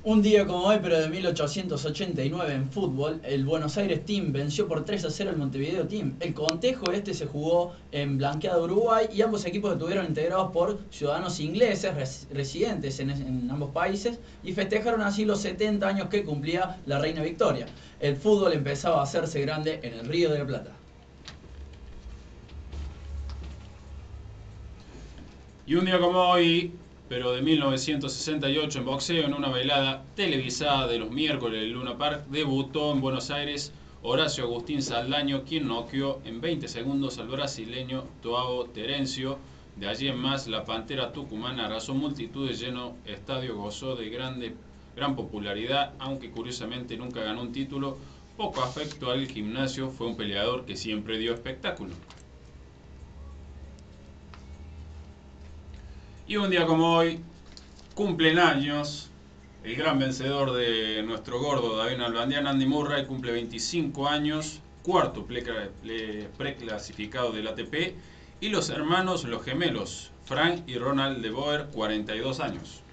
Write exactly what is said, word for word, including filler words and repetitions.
Un día como hoy, pero de mil ochocientos ochenta y nueve en fútbol, el Buenos Aires Team venció por tres a cero al Montevideo Team. El cotejo este se jugó en Blanqueada, Uruguay, y ambos equipos estuvieron integrados por ciudadanos ingleses res residentes en, en ambos países y festejaron así los setenta años que cumplía la Reina Victoria. El fútbol empezaba a hacerse grande en el Río de la Plata. Y un día como hoy, pero de mil novecientos sesenta y ocho en boxeo, en una velada televisada de los miércoles del Luna Park, debutó en Buenos Aires Horacio Agustín Saldaño, quien noqueó en veinte segundos al brasileño Joao Terencio. De allí en más, la Pantera tucumana arrasó multitudes, lleno estadio, gozó de grande, gran popularidad, aunque curiosamente nunca ganó un título. Poco afecto al gimnasio, fue un peleador que siempre dio espectáculo. Y un día como hoy, cumplen años el gran vencedor de nuestro gordo David Nalbandian, Andy Murray, cumple veinticinco años, cuarto preclasificado del A T P, y los hermanos, los gemelos, Frank y Ronald de Boer, cuarenta y dos años.